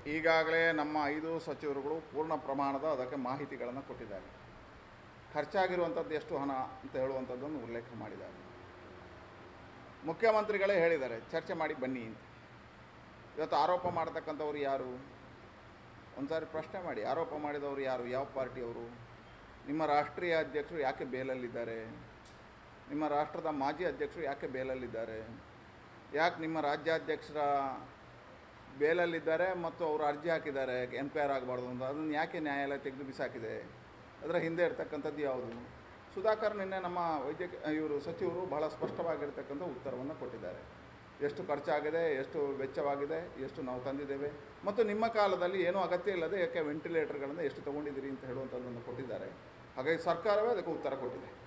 ಈಗಾಗಲೇ ನಮ್ಮ 5 ಸಚಿವರುಗಳು ಪೂರ್ಣ ಪ್ರಮಾಣದ ಅದಕ್ಕೆ ಮಾಹಿತಿಗಳನ್ನು ಕೊಟ್ಟಿದ್ದಾರೆ. ಖರ್ಚಾಗಿರುವಂಥದ್ದು ಎಷ್ಟು ಹಣ ಅಂತ ಹೇಳುವಂಥದ್ದನ್ನು ಉಲ್ಲೇಖ ಮಾಡಿದ್ದಾರೆ. ಮುಖ್ಯಮಂತ್ರಿಗಳೇ ಹೇಳಿದ್ದಾರೆ ಚರ್ಚೆ ಮಾಡಿ ಬನ್ನಿ ಅಂತ. ಇವತ್ತು ಆರೋಪ ಮಾಡ್ತಕ್ಕಂಥವ್ರು ಯಾರು? ಒಂದು ಸಾರಿ ಪ್ರಶ್ನೆ ಮಾಡಿ, ಆರೋಪ ಮಾಡಿದವರು ಯಾರು? ಯಾವ ಪಾರ್ಟಿಯವರು? ನಿಮ್ಮ ರಾಷ್ಟ್ರೀಯ ಅಧ್ಯಕ್ಷರು ಯಾಕೆ ಬೇಲಲ್ಲಿದ್ದಾರೆ? ನಿಮ್ಮ ರಾಷ್ಟ್ರದ ಮಾಜಿ ಅಧ್ಯಕ್ಷರು ಯಾಕೆ ಬೇಲಲ್ಲಿದ್ದಾರೆ? ಯಾಕೆ ನಿಮ್ಮ ರಾಜ್ಯಾಧ್ಯಕ್ಷರ ಬೇಲಲ್ಲಿದ್ದಾರೆ ಮತ್ತು ಅವರು ಅರ್ಜಿ ಹಾಕಿದ್ದಾರೆ ಎನ್ಕ್ವೈರ್ ಆಗಬಾರ್ದು ಅಂತ? ಅದನ್ನು ಯಾಕೆ ನ್ಯಾಯಾಲಯ ತೆಗೆದು ಬಿಸಾಕಿದೆ? ಅದರ ಹಿಂದೆ ಇರ್ತಕ್ಕಂಥದ್ದು ಯಾವುದು? ಸುಧಾಕರ್ ನಿನ್ನೆ ನಮ್ಮ ಇವರು ಸಚಿವರು ಬಹಳ ಸ್ಪಷ್ಟವಾಗಿರ್ತಕ್ಕಂಥ ಉತ್ತರವನ್ನು ಕೊಟ್ಟಿದ್ದಾರೆ. ಎಷ್ಟು ಖರ್ಚಾಗಿದೆ, ಎಷ್ಟು ವೆಚ್ಚವಾಗಿದೆ, ಎಷ್ಟು ನಾವು ತಂದಿದ್ದೇವೆ ಮತ್ತು ನಿಮ್ಮ ಕಾಲದಲ್ಲಿ ಏನೂ ಅಗತ್ಯ ಇಲ್ಲದೆ ಯಾಕೆ ವೆಂಟಿಲೇಟರ್ಗಳನ್ನು ಎಷ್ಟು ತೊಗೊಂಡಿದ್ದೀರಿ ಅಂತ ಹೇಳುವಂಥದ್ದನ್ನು ಕೊಟ್ಟಿದ್ದಾರೆ. ಹಾಗಾಗಿ ಸರ್ಕಾರವೇ ಅದಕ್ಕೆ ಉತ್ತರ ಕೊಟ್ಟಿದೆ.